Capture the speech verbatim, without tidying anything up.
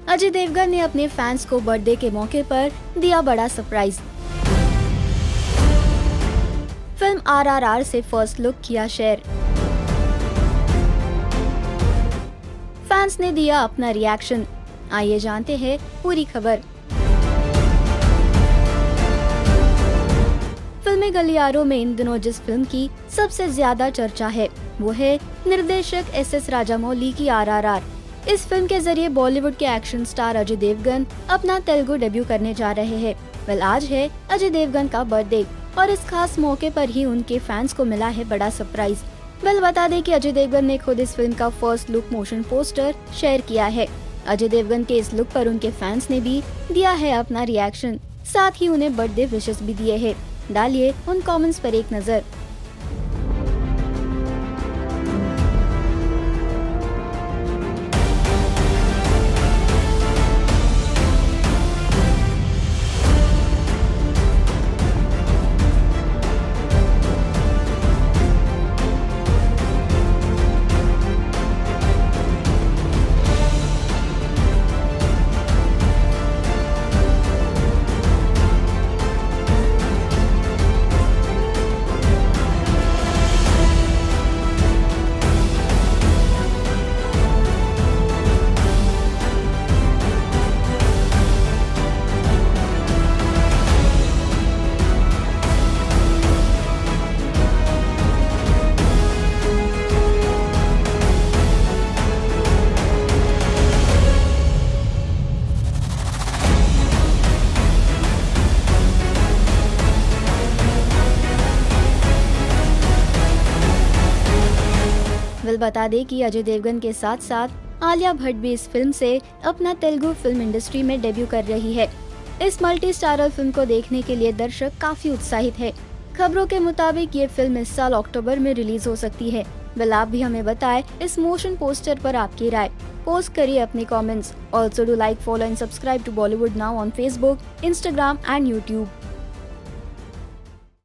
अजय देवगन ने अपने फैंस को बर्थडे के मौके पर दिया बड़ा surprise. Film R R R से फर्स्ट लुक किया शेयर। फैंस ने दिया अपना रिएक्शन। आइए जानते हैं पूरी खबर। फिल्मी गलियारों में इन दिनों जिस फिल्म की सबसे ज्यादा चर्चा है वो है निर्देशक एस एस राजामौली की आर आर आर। इस फिल्म के जरिए बॉलीवुड के एक्शन स्टार अजय देवगन अपना तेलुगु डेब्यू करने जा रहे हैं। वेल आज है अजय देवगन का बर्थडे और इस खास मौके पर ही उनके फैंस को मिला है बड़ा सरप्राइज। वेल बता दें कि अजय देवगन ने खुद इस फिल्म का first look motion poster share किया है। अजय देवगन के इस लुक पर उनके फैंस ने भी दिया है अपना रिएक्शन, साथ ही उन्हें बर्थडे विशेस भी दिए हैं। डालिए उन कमेंट्स पर एक नजर। वेल बता दें कि अजय देवगन के साथ साथ आलिया भट्ट भी इस फिल्म से अपना तेलुगु फिल्म इंडस्ट्री में डेब्यू कर रही है। इस मल्टी स्टारर फिल्म को देखने के लिए दर्शक काफी उत्साहित है। खबरों के मुताबिक ये फिल्म इस साल अक्टूबर में रिलीज हो सकती है। वेल आप भी हमें बताएं इस मोशन पोस्टर पर आपकी राय। पोस्ट करिए अपने comments. Also do like, follow and subscribe to Bollywood now on Facebook, Instagram and YouTube.